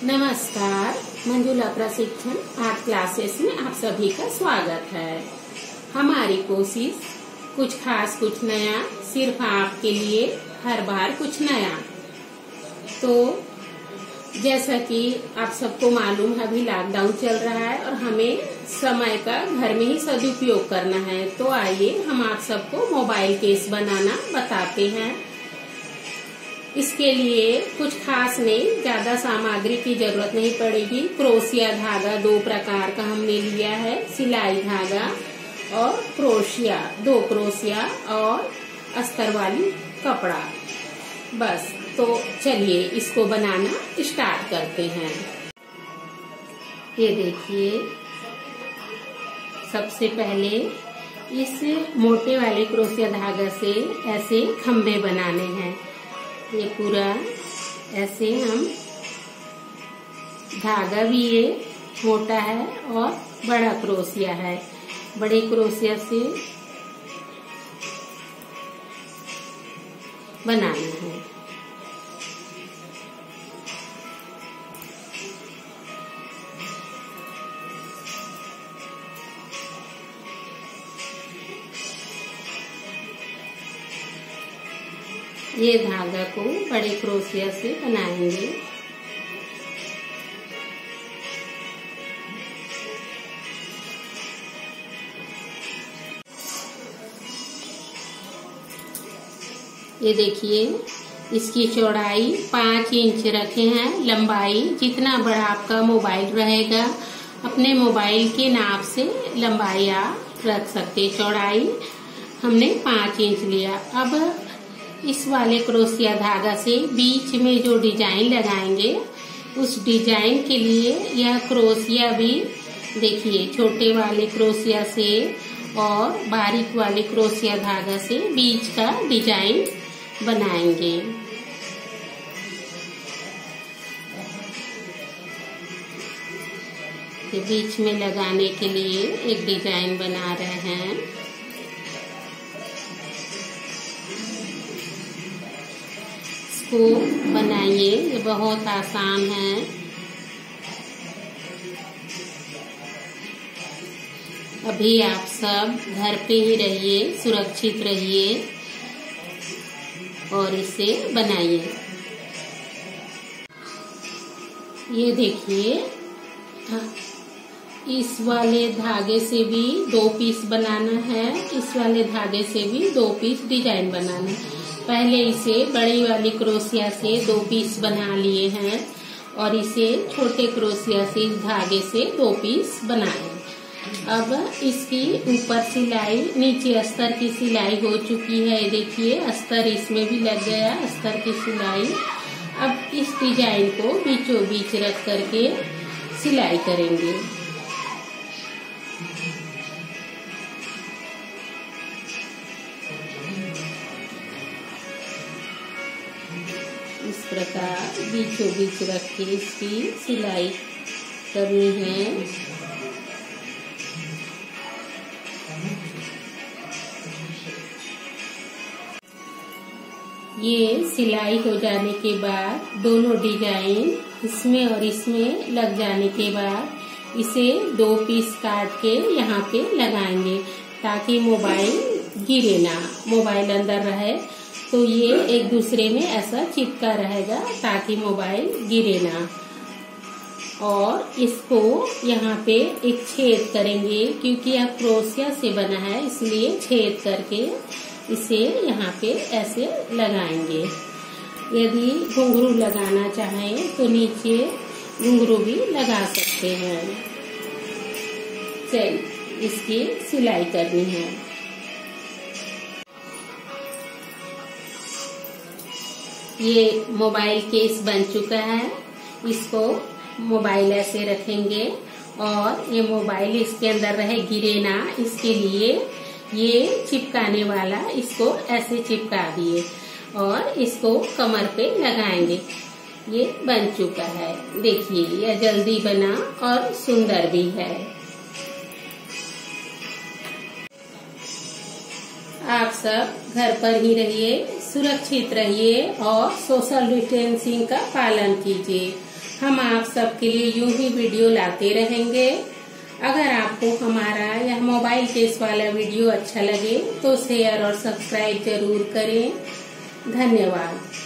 नमस्कार, मंजुला प्रशिक्षण art classes में आप सभी का स्वागत है। हमारी कोशिश कुछ खास कुछ नया, सिर्फ आपके लिए, हर बार कुछ नया। तो जैसा कि आप सबको मालूम है, अभी लॉकडाउन चल रहा है और हमें समय का घर में ही सदुपयोग करना है। तो आइए हम आप सबको मोबाइल केस बनाना बताते हैं। इसके लिए कुछ खास नहीं, ज्यादा सामग्री की जरूरत नहीं पड़ेगी। क्रोशिया धागा 2 प्रकार का हमने लिया है, सिलाई धागा और क्रोशिया, 2 क्रोशिया और अस्तर वाली कपड़ा। बस, तो चलिए इसको बनाना स्टार्ट करते हैं। ये देखिए, सबसे पहले इस मोटे वाले क्रोशिया धागा से ऐसे खम्भे बनाने हैं। ये पूरा ऐसे हम, धागा भी ये मोटा है और बड़ा क्रोशिया है। बड़े क्रोशिया से बनाना है। ये धागा को बड़े क्रोशिया से बनाएंगे। ये देखिए, इसकी चौड़ाई 5 इंच रखे हैं। लंबाई जितना बड़ा आपका मोबाइल रहेगा, अपने मोबाइल के नाप से लंबाई आप रख सकते। चौड़ाई हमने 5 इंच लिया। अब इस वाले क्रोशिया धागा से बीच में जो डिजाइन लगाएंगे, उस डिजाइन के लिए यह क्रोशिया भी देखिए, छोटे वाले क्रोशिया से और बारीक वाले क्रोशिया धागा से बीच का डिजाइन बनाएंगे। ये बीच में लगाने के लिए एक डिजाइन बना रहे हैं। को बनाइए, ये बहुत आसान है। अभी आप सब घर पे ही रहिए, सुरक्षित रहिए और इसे बनाइए। ये देखिए, इस वाले धागे से भी 2 पीस बनाना है, इस वाले धागे से भी 2 पीस डिजाइन बनाना है। पहले इसे बड़ी वाली क्रोशिया से 2 पीस बना लिए हैं और इसे छोटे क्रोशिया से, इस धागे से 2 पीस बनाए। अब इसकी ऊपर सिलाई, नीचे अस्तर की सिलाई हो चुकी है। देखिए, अस्तर इसमें भी लग गया, अस्तर की सिलाई। अब इस डिजाइन को बीचों बीच रख करके सिलाई करेंगे। इस प्रकार बीचों बीच रख के इसकी सिलाई करनी है। ये सिलाई हो जाने के बाद, दोनों डिजाइन इसमें और इसमें लग जाने के बाद, इसे 2 पीस काट के यहाँ पे लगाएंगे ताकि मोबाइल गिरे ना, मोबाइल अंदर रहे। तो ये एक दूसरे में ऐसा चिपका रहेगा ताकि मोबाइल गिरे ना। और इसको यहाँ पे एक छेद करेंगे, क्योंकि यह क्रोशिया से बना है, इसलिए छेद करके इसे यहाँ पे ऐसे लगाएंगे। यदि घुंघरू लगाना चाहें तो नीचे घुंघरू भी लगा सकते हैं। चलिए, इसकी सिलाई करनी है। ये मोबाइल केस बन चुका है। इसको मोबाइल ऐसे रखेंगे और ये मोबाइल इसके अंदर रहे, गिरे ना, इसके लिए ये चिपकाने वाला इसको ऐसे चिपका दिए और इसको कमर पे लगाएंगे। ये बन चुका है। देखिए, यह जल्दी बना और सुंदर भी है। आप सब घर पर ही रहिए, सुरक्षित रहिए और सोशल डिस्टेंसिंग का पालन कीजिए। हम आप सबके लिए यूं ही वीडियो लाते रहेंगे। अगर आपको हमारा यह मोबाइल केस वाला वीडियो अच्छा लगे तो शेयर और सब्सक्राइब जरूर करें। धन्यवाद।